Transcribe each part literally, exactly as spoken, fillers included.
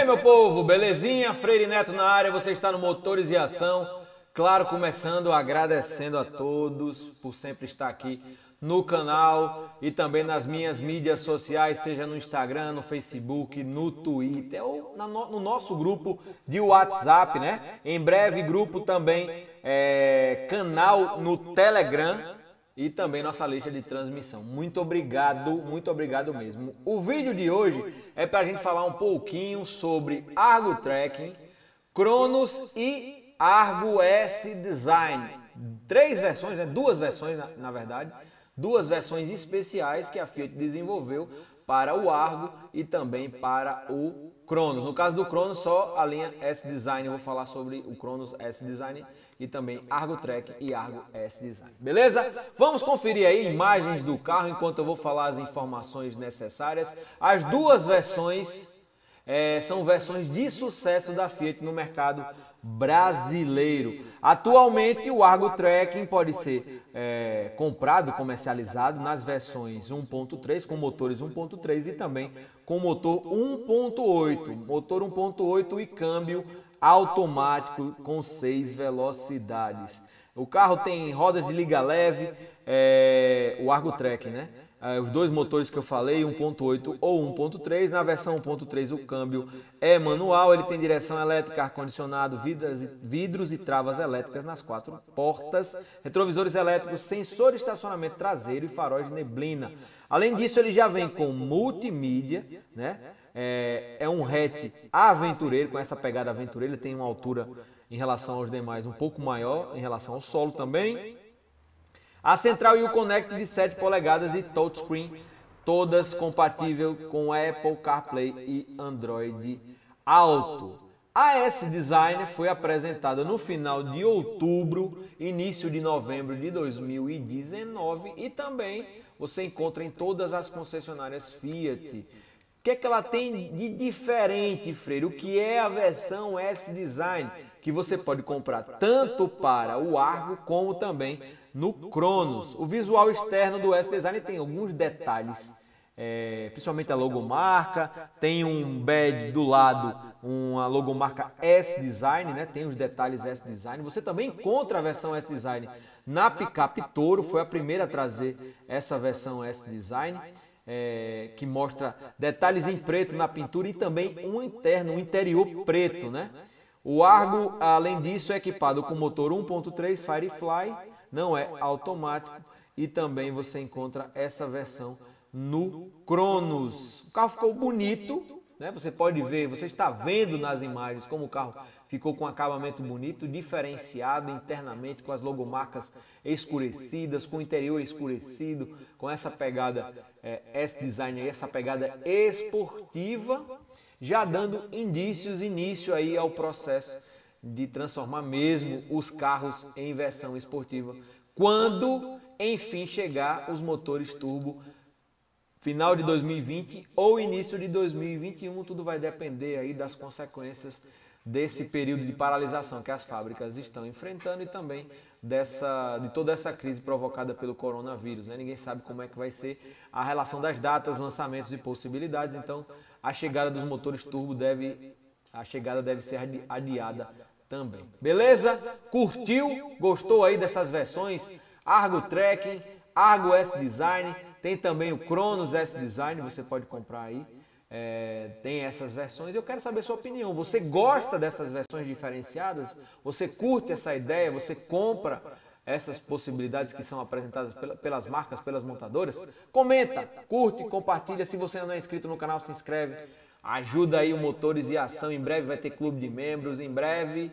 aí, meu povo, belezinha? Freire Neto na área, você está no Motores e Ação. Claro, começando agradecendo a todos por sempre estar aqui no canal e também nas minhas mídias sociais, seja no Instagram, no Facebook, no Twitter ou no nosso grupo de WhatsApp, né? Em breve, grupo também, é, canal no Telegram e também nossa lista de transmissão. Muito obrigado, muito obrigado mesmo. O vídeo de hoje é para a gente falar um pouquinho sobre Argo Tracking, Cronos e Argo S Design. Três versões, né? Duas versões na, na verdade, duas versões especiais que a Fiat desenvolveu para o Argo e também para o Cronos. No caso do Cronos, só a linha S Design. Eu vou falar sobre o Cronos S Design e também Argo Track e Argo S Design. Beleza? Vamos conferir aí imagens do carro enquanto eu vou falar as informações necessárias. As duas versões é, são versões de sucesso da Fiat no mercado brasileiro. Atualmente o Argo Tracking pode ser é, comprado, comercializado nas versões um ponto três com motores um ponto três e também com motor um ponto oito, motor um ponto oito e câmbio automático com seis velocidades. O carro tem rodas de liga leve, é, o Argo Tracking, né? É, os dois motores que eu falei, um ponto oito ou um ponto três. Na versão um ponto três o câmbio é manual, ele tem direção elétrica, ar-condicionado, vidros, vidros e travas elétricas nas quatro portas, retrovisores elétricos, sensor de estacionamento traseiro e faróis de neblina. Além disso, ele já vem com multimídia, né? É, é um hatch aventureiro, com essa pegada aventureira, ele tem uma altura em relação aos demais um pouco maior, em relação ao solo também. A central e o Connect de sete polegadas e touchscreen, todas compatíveis com Apple CarPlay e Android Auto. A S Design foi apresentada no final de outubro, início de novembro de dois mil e dezenove e também você encontra em todas as concessionárias Fiat. O que é que ela tem de diferente, Freire? O que é a versão S Design? Que você pode comprar tanto para o Argo como também no Cronos. O visual externo do S Design tem alguns detalhes, é, principalmente a logomarca, tem um badge do lado, uma logomarca S Design, né? Tem os detalhes S Design. Você também encontra a versão S Design na picape Toro, foi a primeira a trazer essa versão S Design. É, que mostra detalhes em preto na pintura e também um interno, um interior preto, né? O Argo, além disso, é equipado com motor um ponto três Firefly, não é automático, e também você encontra essa versão no Cronos. O carro ficou bonito, né? Você pode ver, você está vendo nas imagens como o carro ficou com um acabamento bonito, diferenciado internamente, com as logomarcas escurecidas, com o interior escurecido, com essa pegada é, S-Design aí, essa pegada esportiva, já dando indícios, início aí ao processo de transformar mesmo os carros em versão esportiva, quando enfim chegar os motores turbo final de dois mil e vinte ou início de dois mil e vinte e um, tudo vai depender aí das consequências desse período de paralisação que as fábricas estão enfrentando e também dessa, de toda essa crise provocada pelo coronavírus, né? Ninguém sabe como é que vai ser a relação das datas, lançamentos e possibilidades, então a chegada dos motores turbo deve, a chegada deve ser adiada também. Beleza? Curtiu? Gostou aí dessas versões? Argo Tracking, Argo S Design, tem também o Cronos S Design, você pode comprar aí. É, tem essas versões. Eu quero saber sua opinião. Você gosta dessas versões diferenciadas? Você curte essa ideia? Você compra essas possibilidades que são apresentadas pelas marcas, pelas montadoras? Comenta, curte, compartilha. Se você não é inscrito no canal, se inscreve. Ajuda aí o Motores e Ação. Em breve vai ter clube de membros. Em breve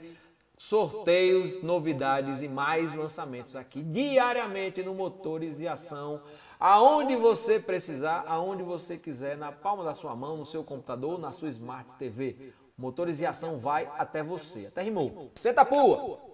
sorteios, novidades e mais lançamentos aqui diariamente no Motores e Ação. Aonde você precisar, aonde você quiser, na palma da sua mão, no seu computador, na sua Smart T V. Motores e Ação vai até você. Até rimou. Senta a pua!